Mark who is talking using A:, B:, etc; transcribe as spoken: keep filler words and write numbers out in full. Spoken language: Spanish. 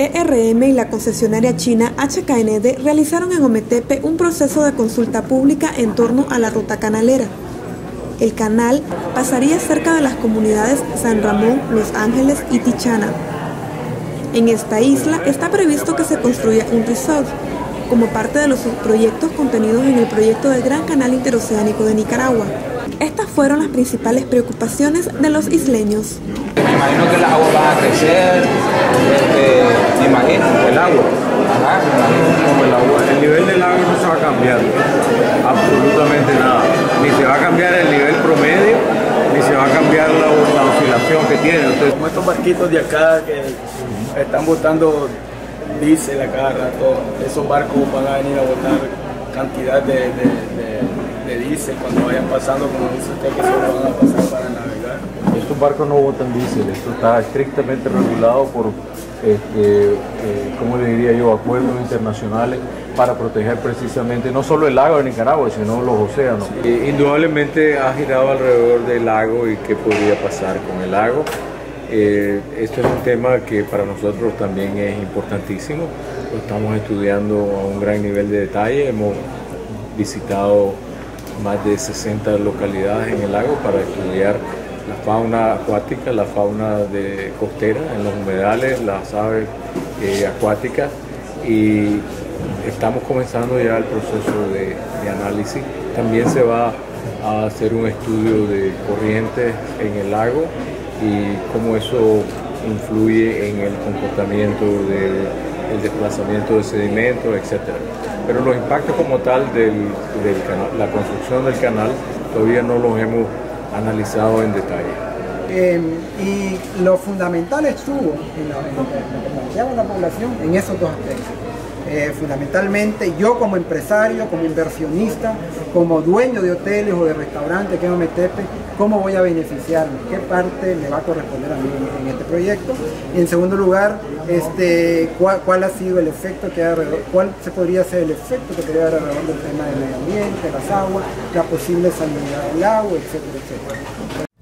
A: E R M y la concesionaria china H K N D realizaron en Ometepe un proceso de consulta pública en torno a la ruta canalera. El canal pasaría cerca de las comunidades San Ramón, Los Ángeles y Tichana. En esta isla está previsto que se construya un resort, como parte de los proyectos contenidos en el proyecto del Gran Canal Interoceánico de Nicaragua. Estas fueron las principales preocupaciones de los isleños.
B: Me imagino que las aguas van a crecer, este, me imagino, el agua. Ajá, me imagino como el agua.
C: El nivel del agua no se va a cambiar, absolutamente nada. Ni se va a cambiar el nivel promedio, ni se va a cambiar la, la oscilación que tiene. Entonces,
D: como estos barquitos de acá que están botando diésel a cada rato, esos barcos van a venir a botar cantidad de, de, de, de diésel cuando vayan pasando, como dice usted, que solo van a pasar para navegar.
C: Estos barcos no botan diésel, esto está estrictamente regulado por, eh, eh, ¿cómo le diría yo?, acuerdos internacionales para proteger precisamente no solo el lago de Nicaragua, sino los océanos. Eh, indudablemente ha girado alrededor del lago y qué podría pasar con el lago. Eh, esto es un tema que para nosotros también es importantísimo, lo estamos estudiando a un gran nivel de detalle, hemos visitado más de sesenta localidades en el lago para estudiar la fauna acuática, la fauna de costera, en los humedales, las aves eh, acuáticas, y estamos comenzando ya el proceso de, de análisis. También se va a hacer un estudio de corrientes en el lago y cómo eso influye en el comportamiento del desplazamiento de sedimentos, etcétera. Pero los impactos como tal del, del canal, la construcción del canal, todavía no los hemos analizado en detalle.
E: Eh, y lo fundamental estuvo en la, en lo que planteaba la población en esos dos aspectos. Eh, fundamentalmente yo como empresario, como inversionista, como dueño de hoteles o de restaurantes que en Ometepe, ¿cómo voy a beneficiarme? ¿Qué parte me va a corresponder a mí en, en este proyecto? Y en segundo lugar, este, ¿cuál, cuál ha sido el efecto que hay alrededor? ¿Cuál se podría ser el efecto que podría haber alrededor del tema del medio ambiente, las aguas, la posible salinidad del agua, etcétera, etcétera?